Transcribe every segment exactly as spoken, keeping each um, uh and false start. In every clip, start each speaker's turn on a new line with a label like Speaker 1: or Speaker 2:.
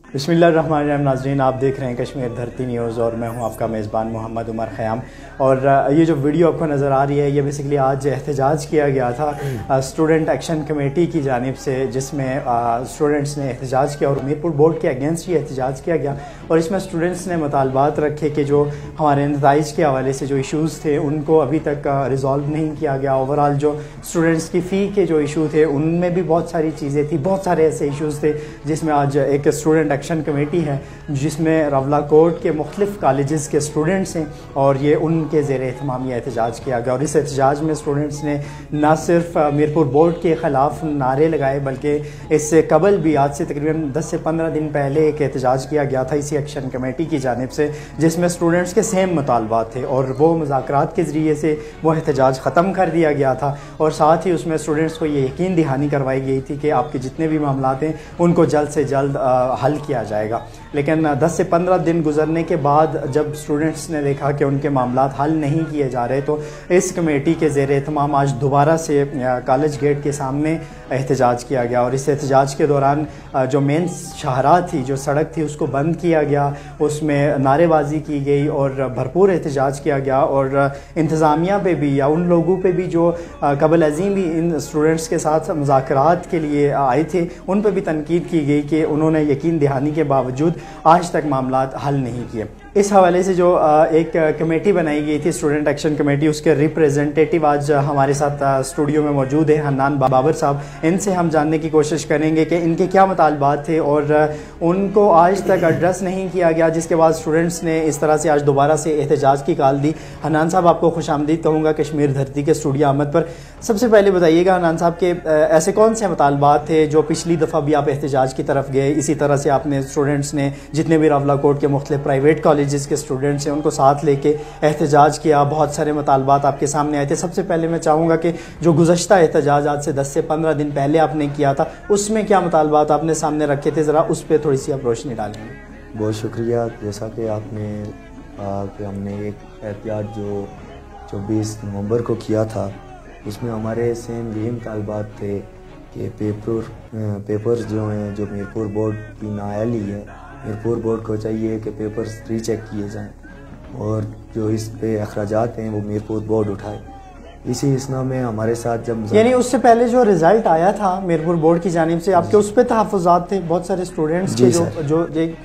Speaker 1: बिस्मिल्लाहिर्रहमानिर्रहीम। नाज़रीन, आप देख रहे हैं कश्मीर धरती न्यूज़ और मैं हूं आपका मेज़बान मोहम्मद उमर ख़याम। और ये जो वीडियो आपको नज़र आ रही है ये बेसिकली आज एहतजाज किया गया था स्टूडेंट एक्शन कमेटी की जानिब से, जिसमें स्टूडेंट्स ने एहतजाज किया और मीरपुर बोर्ड के अगेंस्ट ही एहतजाज किया गया। और इसमें स्टूडेंट्स ने मुतालबात रखे कि जो हमारे नताइज के हवाले से जो इशूज़ थे उनको अभी तक रिज़ॉल्व नहीं किया गया। ओवरऑल जो स्टूडेंट्स की फ़ी के जो इशू थे उनमें भी बहुत सारी चीज़ें थी, बहुत सारे ऐसे इशूज़ थे जिसमें आज एक स्टूडेंट एक्शन कमेटी है जिसमें रवला कोर्ट के मुख्तलिफ कॉलेजेस के स्टूडेंट्स हैं और ये उनके ज़ेर एहतमाम एहतजाज किया गया। और इस एहतजाज में स्टूडेंट्स ने न सिर्फ मीरपुर बोर्ड के ख़िलाफ़ नारे लगाए बल्कि इससे कबल भी आज से तकरीबन दस से पंद्रह दिन पहले एक एहतजाज किया गया था इसी एक्शन कमेटी की जानिब से, जिसमें स्टूडेंट्स के सेम मुतालबात थे और वो मुज़ाकरात के ज़रिए से वो एहतजाज ख़त्म कर दिया गया था। और साथ ही उसमें स्टूडेंट्स को ये यकीन दहानी करवाई गई थी कि आपके जितने भी मामलात हैं उनको जल्द से जल्द आ, हल किया जाएगा। लेकिन दस से पंद्रह दिन गुजरने के बाद जब स्टूडेंट्स ने देखा कि उनके मामलात हल नहीं किए जा रहे तो इस कमेटी के ज़ेर एहतमाम आज दोबारा से कॉलेज गेट के सामने एहतजाज किया गया। और इस एहतजाज के दौरान जो मेन शाहरा थी, जो सड़क थी, उसको बंद किया गया, उसमें नारेबाजी की गई और भरपूर एहतजाज किया गया। और इंतज़ामिया पे भी या उन लोगों पे भी जो कबल अज़ीम भी इन स्टूडेंट्स के साथ मुज़ाकरात के लिए आए थे उन पर भी तनकीद की गई कि उन्होंने यकीन दहानी के बावजूद आज तक मामलात हल नहीं किए। इस हवाले से जो एक कमेटी बनाई गई थी स्टूडेंट एक्शन कमेटी, उसके रिप्रेजेंटेटिव आज हमारे साथ स्टूडियो में मौजूद है, हन्नान बाबर साहब। इनसे हम जानने की कोशिश करेंगे कि इनके क्या मुतालबात थे और उनको आज तक एड्रेस नहीं किया गया, जिसके बाद स्टूडेंट्स ने इस तरह से आज दोबारा से एहतजाज की कॉल दी। हन्नान साहब, आपको खुशामदीद कहूँगा कश्मीर धरती के स्टूडियो आमद पर। सबसे पहले बताइएगा हन्नान साहब के ऐसे कौन से मुतालबात थे जो पिछली दफ़ा भी आप एहतजाज की तरफ गए, इसी तरह से आपने स्टूडेंट्स ने जितने भी रवला कोर्ट के मुख्तलिफ प्राइवेट कॉलेजेस के स्टूडेंट्स हैं उनको साथ लेके एहतजाज किया, बहुत सारे मुतालबात आपके सामने आए थे। सबसे पहले मैं चाहूँगा कि जो गुज़श्ता एहतजाज आज से दस से पंद्रह दिन पहले आपने किया था उसमें क्या मुतालबात आपने सामने रखे थे, ज़रा उस पर थोड़ी सी आप रोशनी डालेंगे।
Speaker 2: बहुत शुक्रिया। जैसा कि आपने कहा कि हमने एक एहतजाज जो चौबीस नवंबर को किया था उसमें हमारे सेम यही मुतालबात थे कि पेपर पेपर्स जो हैं, जो मीरपुर बोर्ड की नाअहली है, मीरपुर बोर्ड को चाहिए कि पेपर्स रीचेक किए जाएं और जो इस पे अखराजात हैं वो मीरपुर बोर्ड उठाए। इसी इसना में हमारे साथ जब
Speaker 1: यानी उससे पहले जो रिज़ल्ट आया था मीरपुर बोर्ड की जानिब से आपके उस पर तहफ़्फ़ुज़ात थे, बहुत सारे स्टूडेंट्स के जो जो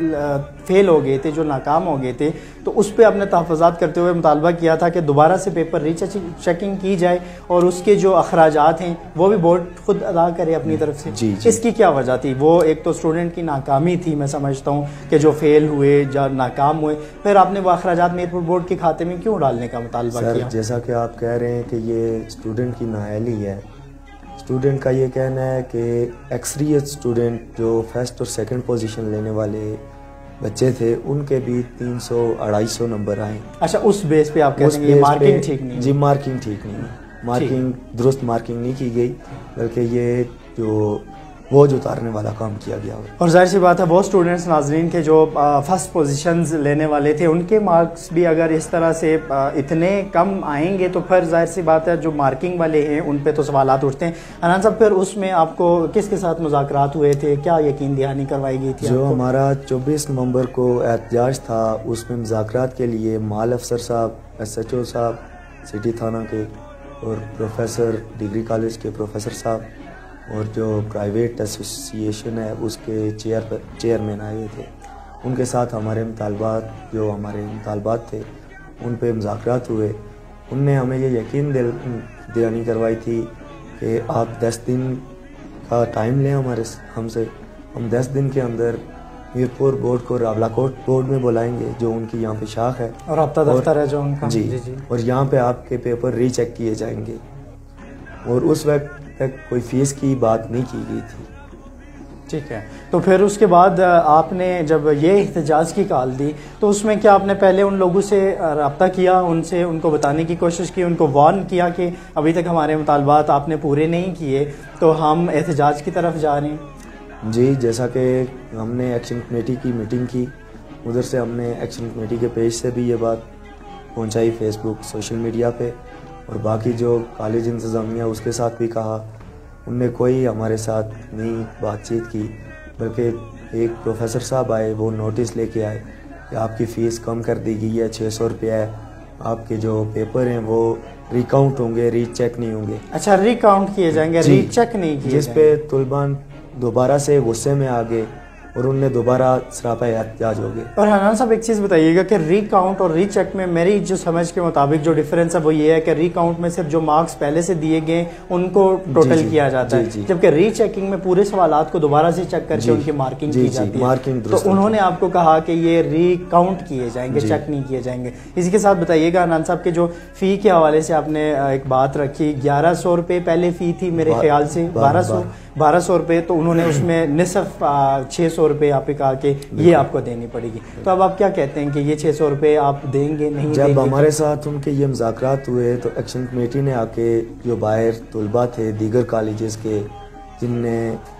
Speaker 1: फेल हो गए थे, जो नाकाम हो गए थे, तो उस पर आपने तहफ़्फ़ुज़ात करते हुए मुतालबा किया था कि दोबारा से पेपर रीचेकिंग की जाए और उसके जो अखराजात हैं वो भी बोर्ड खुद अदा करे अपनी तरफ से।
Speaker 2: जी, जी।
Speaker 1: इसकी क्या वजह थी? वो एक तो स्टूडेंट की नाकामी थी, मैं समझता हूँ कि जो फेल हुए, जो नाकाम हुए, फिर आपने वो अखराजात मीरपुर बोर्ड के खाते में क्यों डालने का मुतालबा किया?
Speaker 2: जैसा कि आप कह रहे हैं कि ये स्टूडेंट की नाअहली है, स्टूडेंट का ये कहना है कि एक्सरियत स्टूडेंट जो फर्स्ट और सेकंड पोजीशन लेने वाले बच्चे थे उनके भी तीन सौ अढ़ाई सौ नंबर आए।
Speaker 1: अच्छा, उस बेस पे आप कहते हैं ये मार्किंग ठीक नहीं?
Speaker 2: जी, मार्किंग ठीक नहीं है, मार्किंग दुरुस्त मार्किंग नहीं की गई, बल्कि ये जो बोझ उतारने वाला काम किया गया।
Speaker 1: और जाहिर सी बात है वो स्टूडेंट्स नाजरीन के जो फर्स्ट पोजीशंस लेने वाले थे उनके मार्क्स भी अगर इस तरह से आ, इतने कम आएंगे तो फिर जाहिर सी बात है जो मार्किंग वाले हैं उन पे तो सवालात उठते हैं। हन्नान साहब, फिर उसमें आपको किसके साथ मुज़ाकरात हुए थे, क्या यकीन दहानी करवाई गई थी?
Speaker 2: जो हमारा चौबीस नवंबर को एहतजाज था उसमें मुज़ाकरात के लिए माल अफसर साहब, एस एच ओ साहब सिटी थाना के और प्रोफेसर डिग्री कॉलेज के प्रोफेसर साहब और जो प्राइवेट एसोसिएशन है उसके चेयर पर चेयरमैन आए थे। उनके साथ हमारे मुतालबात जो हमारे मुतालबात थे उन पे मुज़ाकरात हुए। उनने हमें ये यकीन दिल दहानी करवाई थी कि आप दस दिन का टाइम लें हमारे हमसे, हम दस दिन के अंदर मीरपुर बोर्ड को रवला कोर्ट बोर्ड में बुलाएंगे जो उनकी यहाँ पे शाख है
Speaker 1: और रब्ता दफ्तर है जो उनका।
Speaker 2: जी, जी, जी। और यहाँ पे आपके पेपर रीचेक किए जाएंगे और उस वक्त तक कोई फीस की बात नहीं की गई थी।
Speaker 1: ठीक है, तो फिर उसके बाद आपने जब ये एहतजाज की कॉल दी तो उसमें क्या आपने पहले उन लोगों से रब्ता किया, उनसे उनको बताने की कोशिश की, उनको वार्न किया कि अभी तक हमारे मुतालबात आपने पूरे नहीं किए तो हम एहतजाज की तरफ जा रहे हैं?
Speaker 2: जी, जैसा कि हमने एक्शन कमेटी की मीटिंग की, उधर से हमने एक्शन कमेटी के पेज से भी ये बात पहुंचाई फेसबुक सोशल मीडिया पे और बाकी जो कॉलेज इंतज़ामिया उसके साथ भी कहा। उनने कोई हमारे साथ नहीं बातचीत की, बल्कि ایک پروفیسر صاحب آئے, وہ نوٹس لے کے آئے کہ آپ کی فیس کم کر دی گئی ہے, چھ سو روپیہ ہے, آپ کے جو پیپر ہیں وہ ریکاؤنٹ ہوں گے, ری چیک نہیں ہوں گے.
Speaker 1: اچھا, ریکاؤنٹ کیے جائیں گے, ری چیک نہیں کیے,
Speaker 2: جس پہ طلباء دوبارہ سے غصے میں آ گئے اور ان نے دوبارہ سراپا احتجاج ہو گئے.
Speaker 1: اور حنان صاحب ایک چیز بتائیے گا کہ ری کاؤنٹ اور ری چیک میں میری جو سمجھ کے مطابق جو ڈیفرنس ہے وہ یہ ہے کہ ری کاؤنٹ میں صرف جو مارکس پہلے سے دیے گئے ان کو ٹوٹل کیا جاتا ہے, جبکہ ری چیکنگ میں پورے سوالات کو دوبارہ سے چیک کر کے ان کی مارکنگ کی جاتی ہے. تو انہوں نے آپ کو کہا کہ یہ ری کاؤنٹ کیے جائیں گے, چیک نہیں کیے جائیں گے. اسی کے ساتھ بتائیے گا حنان صاحب کہ جو فی کے حوالے سے آپ نے ایک بات رکھی, گیارہ سو روپے پہلے فی تھی میرے خیال سے, بارہ سو بارہ سو روپے, تو انہوں نے اس میں نصف چھ سو روپے آپ نے کہا کہ یہ آپ کو دینی پڑے گی. تو اب آپ کیا کہتے ہیں کہ یہ چھ سو روپے آپ دیں گے نہیں؟
Speaker 2: جب ہمارے ساتھ ان کے یہ مذاکرات ہوئے تو ایکشن کمیٹی نے آ کے جو باہر طلباء تھے دیگر کالجز کے, جن نے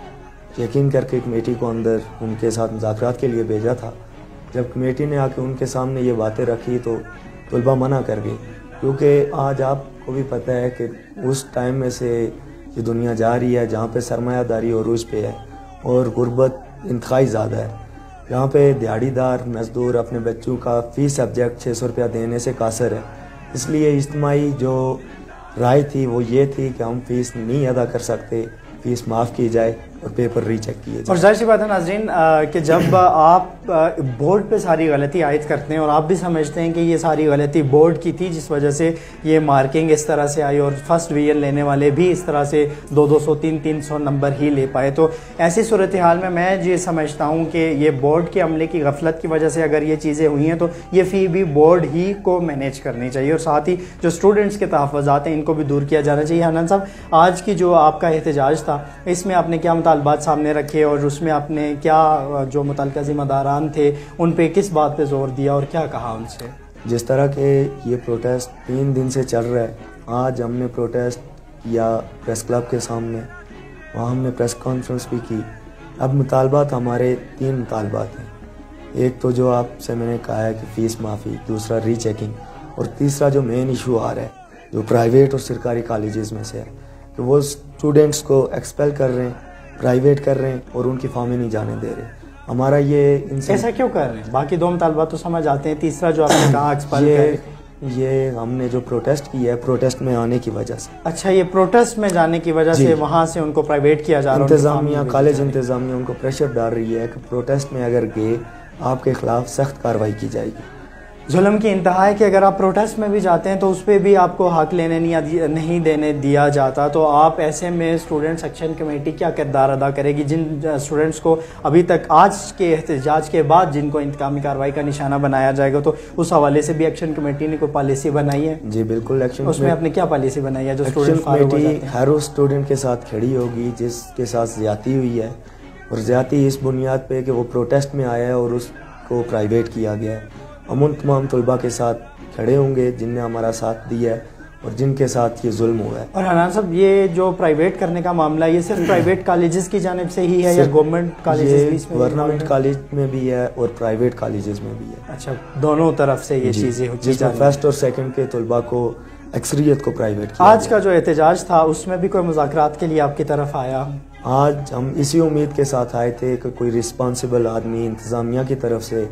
Speaker 2: یقین کر کے کمیٹی کو اندر ان کے ساتھ مذاکرات کے لیے بھیجا تھا, جب کمیٹی نے آ کے ان کے سامنے یہ باتیں رکھی تو طلباء منع کر گئے, کیونکہ آج آپ کو بھی پتہ ہے کہ اس ٹائم میں سے یہ دنیا جا رہی ہے جہاں پہ سرمایہ داری عروج پہ ہے اور غربت انتہائی زیادہ ہے, جہاں پہ دیہڑی دار مزدور اپنے بچوں کا فی سبجیکٹ چھ سو روپیہ دینے سے قاصر ہے. اس لیے اجتماعی جو رائے تھی وہ یہ تھی کہ ہم فیس نہیں ادا کر سکتے, فیس معاف کی جائے اور پیپر ری چیک کیے جائے.
Speaker 1: اور ظاہر سی بات ہے ناظرین کہ جب آپ بورڈ پہ ساری غلطی عائد کرتے ہیں اور آپ بھی سمجھتے ہیں کہ یہ ساری غلطی بورڈ کی تھی جس وجہ سے یہ مارکنگ اس طرح سے آئی اور فرسٹ ڈویژن لینے والے بھی اس طرح سے دو دو سو تین تین سو نمبر ہی لے پائے, تو ایسی صورتحال میں میں یہ سمجھتا ہوں کہ یہ بورڈ کے عملے کی غفلت کی وجہ سے اگر یہ چیزیں ہوئی ہیں تو یہ فی بھی بورڈ ہی کو مینیج کرنی چاہیے, اور ساتھ ہی جو اسٹوڈنٹس کے تحفظات ہیں ان کو بھی دور کیا جانا چاہیے. حنان صاحب, آج کی جو آپ کا احتجاج تھا اس میں آپ نے کیا مطالبات سامنے رکھے اور اس میں آپ نے کیا جو متعلقہ ذمہ داران تھے ان پہ کس بات پہ زور دیا اور کیا کہا ان سے؟
Speaker 2: جس طرح کہ یہ پروٹیسٹ تین دن سے چل رہا ہے, آج ہم نے پروٹیسٹ کیا پریس کلب کے سامنے, وہاں ہم نے پریس کانفرنس بھی کی. اب مطالبات ہمارے تین مطالبات ہیں, ایک تو جو آپ سے میں نے کہا ہے کہ فیس معافی, دوسرا ری چیکنگ, اور تیسرا جو مین ایشو آ رہا ہے جو پرائیویٹ اور سرکاری کالجز میں سے ہے کہ وہ اسٹوڈنٹس کو ایکسپیل کر رہے ہیں, پرائیویٹ کر رہے ہیں اور ان کی فارمیں نہیں جانے دے رہے. ہمارا یہ
Speaker 1: ایسا کیوں کر رہے ہیں؟ باقی دو مطالبات تو سمجھ آتے ہیں, تیسرا جو آپ نے کہا ایکسپیل
Speaker 2: یہ یہ ہم نے جو پروٹیسٹ کیا ہے پروٹیسٹ میں آنے کی وجہ سے.
Speaker 1: اچھا, یہ پروٹیسٹ میں جانے کی وجہ سے وہاں سے ان کو پرائیویٹ کیا جا رہا ہے,
Speaker 2: انتظامیہ کالج انتظامیہ ان کو پریشر ڈال رہی ہے کہ پروٹیسٹ میں اگر گئے آپ کے خلاف سخت کارروائی کی جائے گی.
Speaker 1: ظلم کی انتہا ہے کہ اگر آپ پروٹیسٹ میں بھی جاتے ہیں تو اس پہ بھی آپ کو حق لینے نہیں دینے دیا جاتا, تو آپ ایسے میں اسٹوڈنٹس ایکشن کمیٹی کیا کردار ادا کرے گی جن اسٹوڈنٹس کو ابھی تک آج کے احتجاج کے بعد جن کو انتقامی کارروائی کا نشانہ بنایا جائے گا, تو اس حوالے سے بھی ایکشن کمیٹی نے کوئی پالیسی بنائی ہے؟
Speaker 2: جی بالکل, ایکشن
Speaker 1: اس میں آپ نے کیا پالیسی بنائی ہے جو
Speaker 2: اسٹوڈنٹ کمیٹی ہر اس اسٹوڈنٹ کے ساتھ کھڑی ہوگی جس کے ساتھ زیادتی ہوئی ہے, اور زیادتی اس بنیاد پہ کہ وہ پروٹیسٹ میں آیا ہے اور اس کو پرائیویٹ کیا گیا ہے. ہم ان تمام طلباء کے ساتھ کھڑے ہوں گے جن نے ہمارا ساتھ دیا ہے اور جن کے ساتھ یہ ظلم ہوا ہے.
Speaker 1: اور حنان صاحب, یہ جو پرائیویٹ کرنے کا معاملہ ہے یہ صرف پرائیویٹ کالجز کی جانب سے ہی ہے یا گورنمنٹ کالجز میں؟
Speaker 2: گورنمنٹ کالج میں بھی ہے اور پرائیویٹ کالجز میں بھی ہے.
Speaker 1: اچھا, دونوں طرف سے یہ چیزیں ہوتی ہیں,
Speaker 2: جس میں فرسٹ اور سیکنڈ کے طلباء کو اکثریت کو پرائیویٹ کیا.
Speaker 1: آج کا جو احتجاج تھا اس میں بھی کوئی مذاکرات کے لیے آپ کی طرف آیا؟
Speaker 2: آج ہم اسی امید کے ساتھ آئے تھے کہ کوئی رسپانسبل آدمی انتظامیہ کی طرف سے,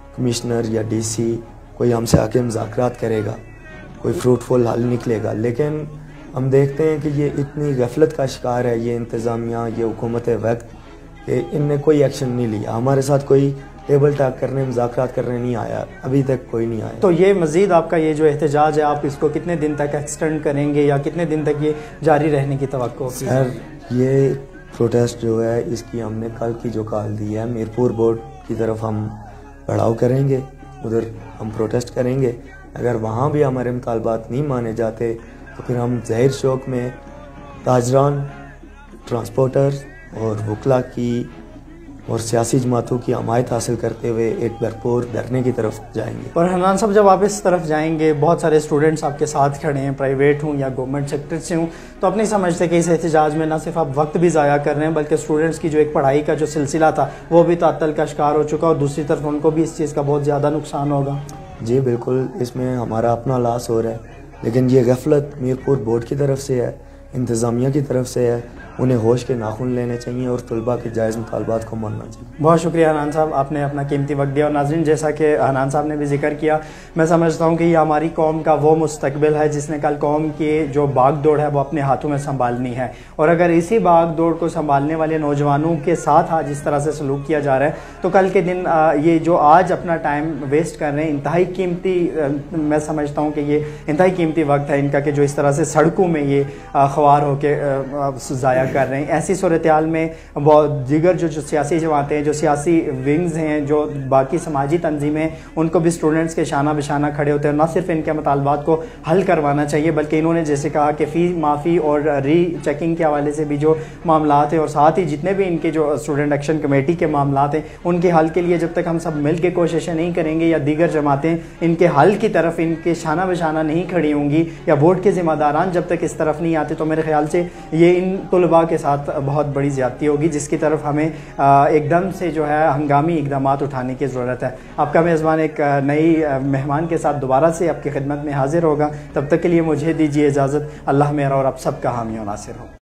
Speaker 2: کمشنر یا ڈی سی, کوئی ہم سے آ کے مذاکرات کرے گا, کوئی فروٹفل حل نکلے گا. لیکن ہم دیکھتے ہیں کہ یہ اتنی غفلت کا شکار ہے یہ انتظامیہ, یہ حکومت وقت, کہ ان نے کوئی ایکشن نہیں لیا. ہمارے ساتھ کوئی ٹیبل ٹاک کرنے, مذاکرات کرنے نہیں آیا, ابھی تک کوئی نہیں آیا.
Speaker 1: تو یہ مزید آپ کا یہ جو احتجاج ہے آپ اس کو کتنے دن تک ایکسٹینڈ کریں گے یا کتنے دن تک یہ جاری رہنے کی توقع؟
Speaker 2: سر, یہ پروٹیسٹ جو ہے اس کی ہم نے کل کی جو کال دی ہے میرپور بورڈ کی طرف ہم پڑھاؤ کریں گے, ادھر ہم پروٹیسٹ کریں گے. اگر وہاں بھی ہمارے مطالبات نہیں مانے جاتے تو پھر ہم ظاہر شوق میں تاجران, ٹرانسپورٹر اور وکلا کی اور سیاسی جماعتوں کی حمایت حاصل کرتے ہوئے ایک بھرپور دھرنے کی طرف جائیں گے.
Speaker 1: اور حنان صاحب, جب آپ اس طرف جائیں گے, بہت سارے اسٹوڈنٹس آپ کے ساتھ کھڑے ہیں, پرائیویٹ ہوں یا گورنمنٹ سیکٹر سے ہوں, تو آپ نہیں سمجھتے کہ اس احتجاج میں نہ صرف آپ وقت بھی ضائع کر رہے ہیں بلکہ اسٹوڈنٹس کی جو ایک پڑھائی کا جو سلسلہ تھا وہ بھی تعطل کا شکار ہو چکا اور دوسری طرف ان کو بھی اس چیز کا بہت زیادہ نقصان ہوگا؟
Speaker 2: جی بالکل, اس میں ہمارا اپنا لاس ہو رہا ہے, لیکن یہ غفلت میرپور بورڈ کی طرف سے ہے, انتظامیہ کی طرف سے ہے, انہیں ہوش کے ناخن لینے چاہیے اور طلباء کے جائز مطالبات کو ماننا چاہیے۔
Speaker 1: بہت شکریہ حنان صاحب، آپ نے اپنا قیمتی وقت دیا۔ اور ناظرین، جیسا کہ حنان صاحب نے بھی ذکر کیا، میں سمجھتا ہوں کہ یہ ہماری قوم کا وہ مستقبل ہے جس نے کل قوم کی جو باغ دوڑ ہے وہ اپنے ہاتھوں میں سنبھالنی ہے، اور اگر اسی باغ دوڑ کو سنبھالنے والے نوجوانوں کے ساتھ آج اس طرح سے سلوک کیا جا رہا ہے تو کل کے دن یہ جو آج اپنا ٹائم ویسٹ کر رہے ہیں، انتہائی قیمتی، میں سمجھتا ہوں کہ یہ انتہائی قیمتی وقت ہے ان کا کہ جو اس طرح سے سڑکوں میں یہ خوار ہو کے ضائع کر رہے ہیں۔ ایسی صورتحال میں دیگر جو جو سیاسی جماعتیں ہیں، جو سیاسی ونگز ہیں، جو باقی سماجی تنظیمیں، ان کو بھی اسٹوڈنٹس کے شانہ بشانہ کھڑے ہوتے ہیں، نہ صرف ان کے مطالبات کو حل کروانا چاہیے بلکہ انہوں نے جیسے کہا کہ فی معافی اور ری چیکنگ کے حوالے سے بھی جو معاملات ہیں، اور ساتھ ہی جتنے بھی ان کے جو اسٹوڈنٹ ایکشن کمیٹی کے معاملات ہیں ان کے حل کے لیے جب تک ہم سب مل کے کوششیں نہیں کریں گے یا دیگر جماعتیں ان کے حل کی طرف ان کے شانہ بشانہ نہیں کھڑی ہوں گی یا بورڈ کے ذمہ داران جب تک اس طرف نہیں آتے تو میرے خیال سے یہ ان طلباء کے ساتھ بہت بڑی زیادتی ہوگی جس کی طرف ہمیں ایک دم سے جو ہے ہنگامی اقدامات اٹھانے کی ضرورت ہے۔ آپ کا میزبان ایک نئی مہمان کے ساتھ دوبارہ سے آپ کی خدمت میں حاضر ہوگا، تب تک کے لیے مجھے دیجیے اجازت۔ اللہ میرا اور آپ سب کا حامی و ناصر ہو۔